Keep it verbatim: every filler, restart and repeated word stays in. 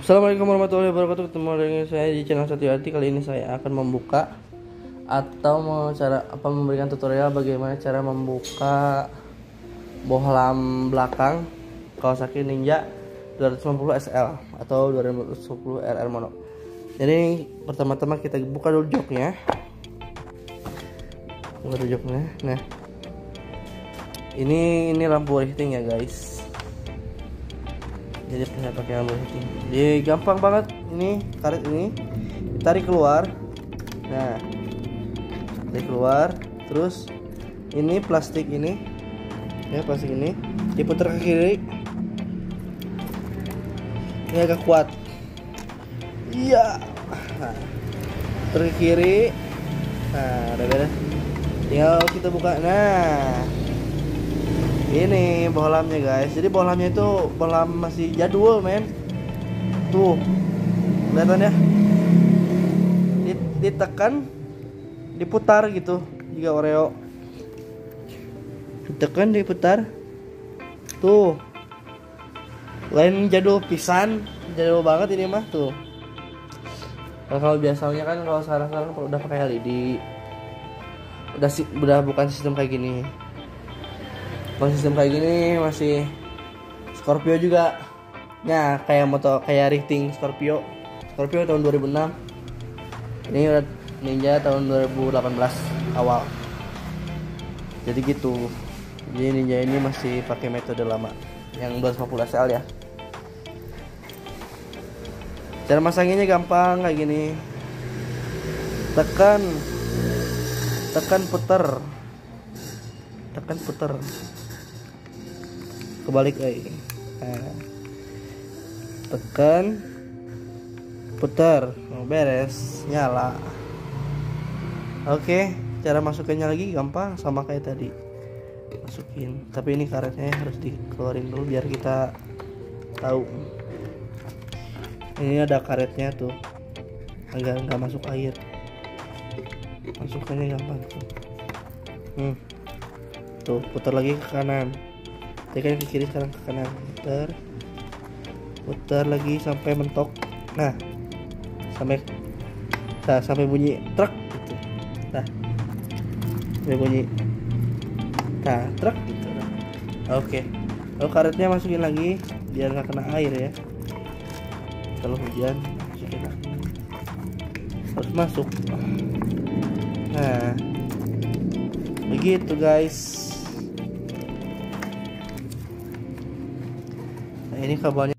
Assalamualaikum warahmatullahi wabarakatuh. Ketemu lagi dengan saya di channel Satu Arti. Kali ini saya akan membuka atau mau cara apa memberikan tutorial bagaimana cara membuka bohlam belakang Kawasaki Ninja dua ratus lima puluh S L atau dua ratus sepuluh R R mono. Jadi pertama-tama kita buka dulu joknya. Buka dulu joknya. Nah, ini ini lampu riting ya guys. Jadi saya pakai lampu riting. Jadi gampang banget ini karet ini ditarik keluar. Nah, tarik keluar. Terus ini plastik ini, ya plastik ini diputar ke kiri. Ini agak kuat. Iya. Nah, putar ke kiri. Nah, udah beres. Tinggal kita buka. Nah, ini bohlamnya guys. Jadi bohlamnya itu bohlam masih jadul men. Tuh kelihatan ya, ditekan diputar gitu juga Oreo, ditekan diputar tuh. Lain jadul pisan, jadul banget ini mah tuh. Nah, kalau biasanya kan kalau sekarang-sekarang udah pakai L E D, udah sih udah bukan sistem kayak gini. Kalau sistem kayak gini masih Scorpio juga. Nah, kayak motor kayak Riting Scorpio. Scorpio tahun dua ribu enam. Ini udah Ninja tahun dua ribu delapan belas awal. Jadi gitu. Jadi Ninja ini masih pakai metode lama yang dua ratus lima puluh S L ya. Cara masanginnya gampang kayak gini. Tekan tekan puter. Tekan puter. Kebalik eh. Nah, tekan putar, oh, beres, nyala. Oke, cara masukinnya lagi gampang sama kayak tadi, masukin. Tapi ini karetnya harus dikeluarin dulu biar kita tahu. Ini ada karetnya tuh, agar nggak masuk air. Masukannya gampang tuh. Hmm. Tuh, putar lagi ke kanan. Tekan ke kiri, sekarang ke kanan. Putar. Putar lagi sampai mentok. Nah, sampai nah, sampai bunyi truk gitu. Nah, sampai bunyi nah truk gitu. Nah. Oke, lalu karetnya masukin lagi biar nggak kena air ya. Kalau hujan masukin lagi. Harus masuk. Nah, begitu guys. Nah, ini kabelnya